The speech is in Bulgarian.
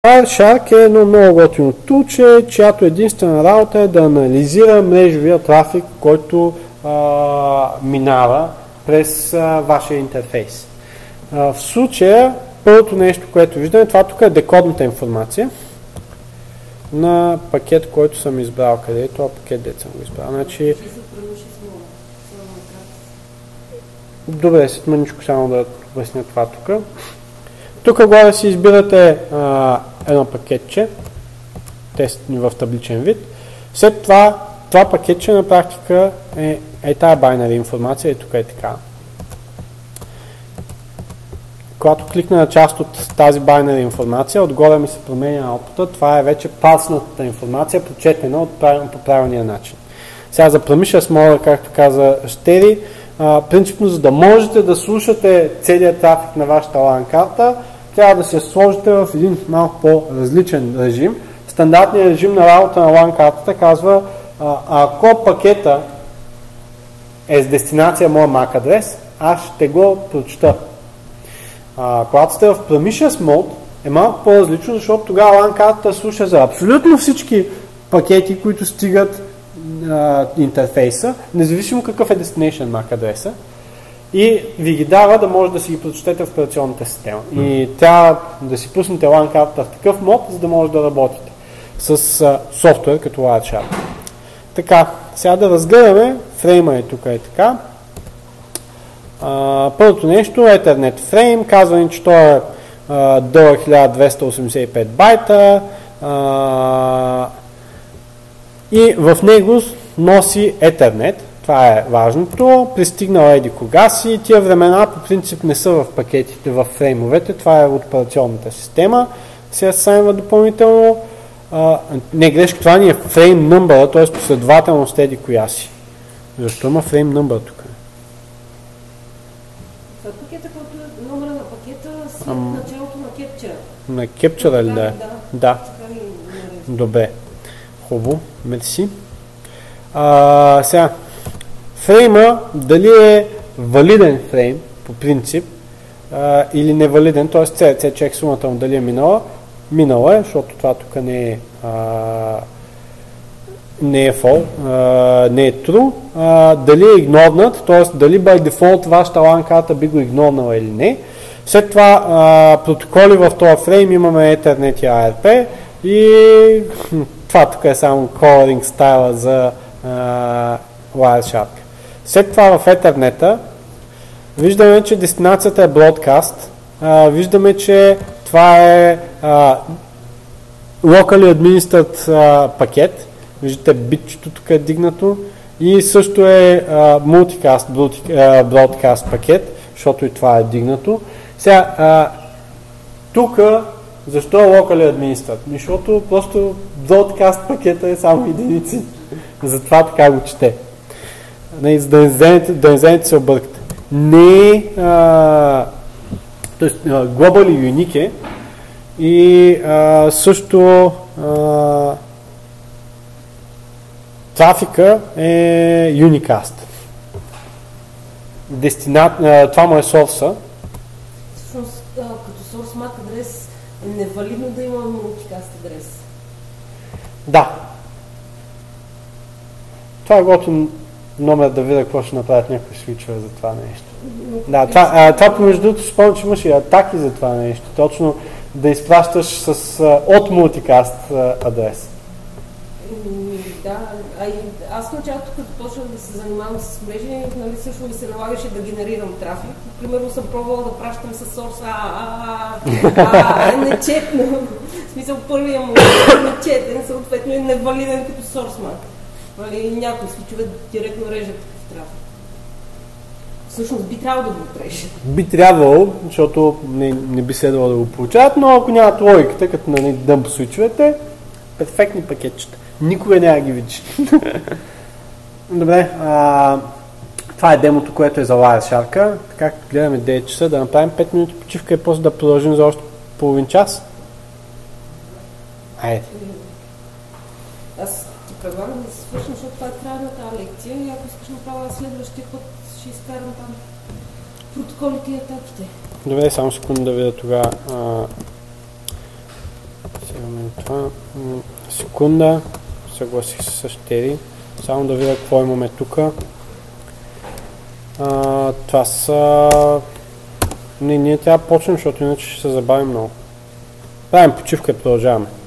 Wireshark е едно много готино тулче, чиято единствена работа е да анализира мрежовия трафик, който минава през вашия интерфейс. В случая, първото нещо, което виждаме, това тук е декодната информация на пакет, който съм избрал. Къде е това пакет, дето съм го избрал? Значи... Добре, след мъничко само да обясня това тук. Тук горе си избирате едно пакетче, тест в табличен вид. След това пакетче на практика е тая байнари информация и тук е така. Когато кликна на част от тази байнари информация, отгоре ми се променя output. Това е вече парснатата информация, прочетена по правилния начин. Сега за Promiscuous Mode, както каза Щери, принципно за да можете да слушате целият трафик на вашата LAN карта, трябва да се сложите в един малко по-различен режим. Стандартният режим на работа на LAN картата казва, ако пакета е с дестинация моя MAC адрес, аз ще го прочета. Когато сте в Promiscuous Mode, е малко по-различно, защото тогава LAN картата слуша за абсолютно всички пакети, които стигат интерфейса, независимо какъв е Destination MAC адреса, и ви ги дава да може да си ги прочетете в операционната система. И трябва да си пуснете LAN картата в такъв мод, за да може да работите с софтуер като Wireshark. Така, сега да разгледаме, фрейма е тук е така. Първото нещо, Ethernet фрейм, казва ни, че той е дълъг 1285 байта, и в него носи Ethernet. Това е важното. Пристигнал еди кога си. Тия времена по принцип не са в пакетите, в фреймовете. Това е от операционната система. Сега се сайнва допълнително. Не, грешка, това ни е frame number, т.е. последователност еди коя си. Защо има frame number тук? Това е пакета, който е номера на пакета след началото на кепчера. На кепчера ли да е? Да. Добре. Хубаво, мерси. Сега, фрейма, дали е валиден фрейм, по принцип, или невалиден, т.е. CRC чек сумата му дали е минала е, защото това тук не е fall, не е true, дали е игнорнат, т.е. дали by default вашата LAN карта би го игнорнала или не. След това протоколи в този фрейм имаме Ethernet и ARP и това тук е само coloring стайла за Wireshark. След това в Ethernet виждаме, че дестинацията е broadcast. Виждаме, че това е locally administered пакет. Виждате битчето тук е дигнато. И също е multicast broadcast пакет, защото и това е дигнато. Сега, тук защо е locally administered? Защото просто broadcast пакета е само единици. Затова така го чете. За да не вземете се объркате. Не е globally unique е и също трафика е unicast. Това му е сорса. Всъщност, като source MAC адрес е невалидно да има multicast адрес. Да. Това е готин номер да видя какво ще направят някои свичове за това нещо. Да, това помежду другото спомням, че имаш и атаки за това нещо. Точно да изпращаш от multicast адрес. Да, аз в началото, като почнах да се занимавам с мрежи, нали, също ми се налагаше да генерирам трафик. Примерно съм пробвала да пращам с сорс нечетно. В смисъл първия му нечетен, съответно е невалиден като сорс MAC. Нали, някои свичове директно режат такъв трафик. Всъщност би трябвало да го отрежат. Би трябвало, защото не би следвало да го получават, но ако нямат логиката, като на дъмп свичовете, перфектни пакетчета. Никога няма ги видиш. Добре, това е демото, което е за Wireshark. Така, гледаме 9 часа, да направим 5 минути почивка и после да продължим за още половин час. Айде. Аз ти предлагам да се свършим, защото това е края на тази лекция и ако искаш направя следващия път, ще изкарам там протоколите и атаките. Добре, само секунда да видя тогава Имаме това. Секунда. Съгласих се с Тери. Само да видя какво имаме тук. Това са... Ние трябва да почнем, защото иначе ще се забавим много. Правим почивка и продължаваме.